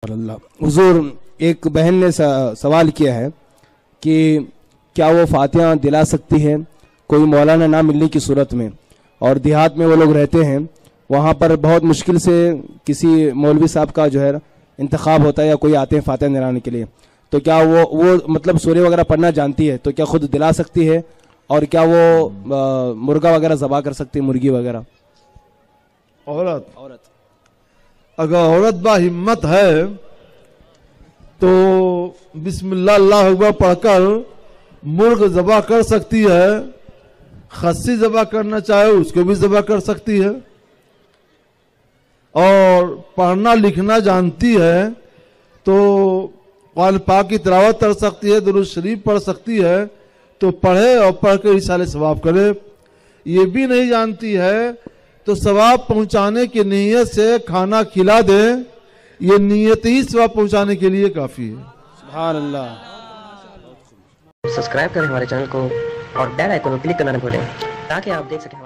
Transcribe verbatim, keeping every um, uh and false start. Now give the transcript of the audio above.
अल्लाह। हुजूर, एक बहन ने सवाल किया है कि क्या वो फातिहा दिला सकती है कोई मौलाना ना मिलने की सूरत में, और देहात में वो लोग रहते हैं, वहाँ पर बहुत मुश्किल से किसी मौलवी साहब का जो है इंतखाब होता है या कोई आते हैं फातिहा दिलाने के लिए, तो क्या वो वो मतलब सूर्य वगैरह पढ़ना जानती है, तो क्या खुद दिला सकती है, और क्या वो आ, मुर्गा वगैरह ज़बा कर सकती है, मुर्गी वगैरह? औरत औरत अगर औरत बा हिम्मत है तो बिस्मिल्लाह अल्लाह अकबर पढ़कर मुर्ग ज़बा कर सकती है, खस्सी ज़बा करना चाहे उसको भी ज़बा कर सकती है, और पढ़ना लिखना जानती है तो कुरान पाक की तिलावत कर सकती है, दुरूद शरीफ पढ़ सकती है तो पढ़े और पढ़ के इशारे सवाब करे। ये भी नहीं जानती है तो सवाब पहुंचाने की नीयत से खाना खिला दे, ये नीयत ही सवाब पहुंचाने के लिए काफी है। सुभान अल्लाह। सब्सक्राइब करें हमारे चैनल को और बेल आइकन को क्लिक करना न भूलें ताकि आप देख सकें।